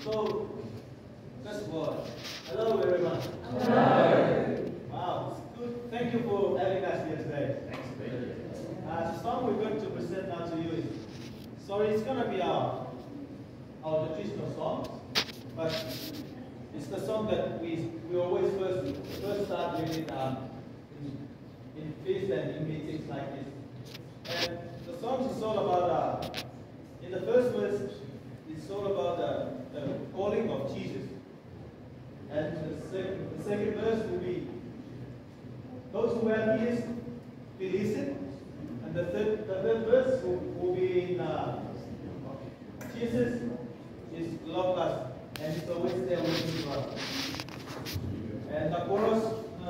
So, first of all, hello everyone. Hello. Wow, it's good. Thank you for having us here today. Thanks, The song we're going to present now to you is, sorry, it's going to be our traditional song, but it's the song that we always first start with in feast and in meetings like this. And the song is all about, in the first verse, it's all about the calling of Jesus. And the second verse will be, those who have ears, will listen. And the third verse will be in, Jesus is loved us and is always there waiting for us. And the chorus,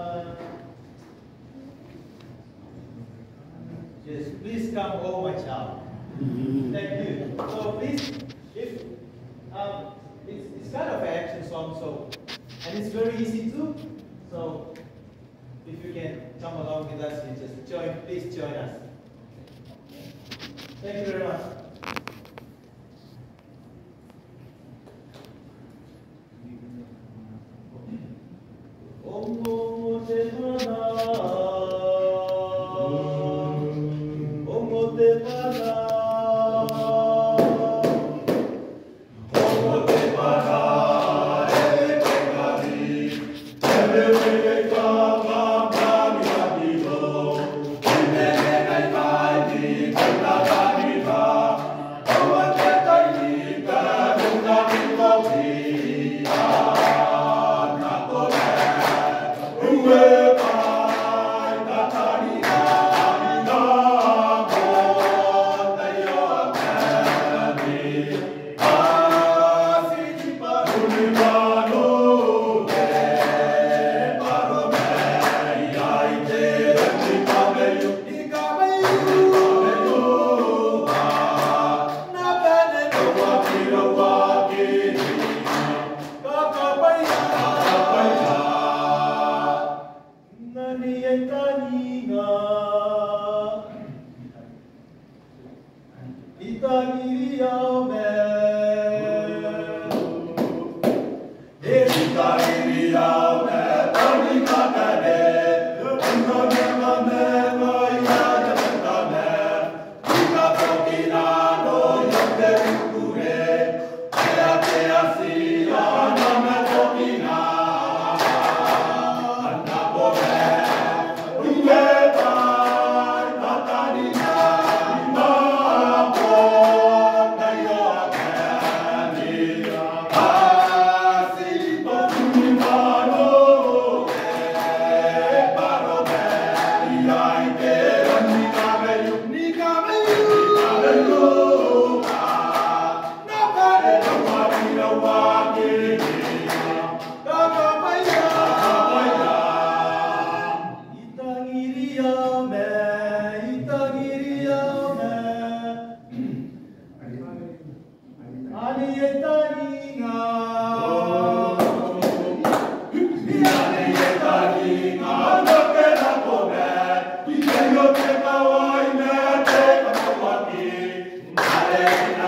yes, please come, oh my child. Thank you. So please, if it's kind of an action song, so and it's very easy too. So if you can come along with us, you just please join us. Thank you very much. Hallelujah.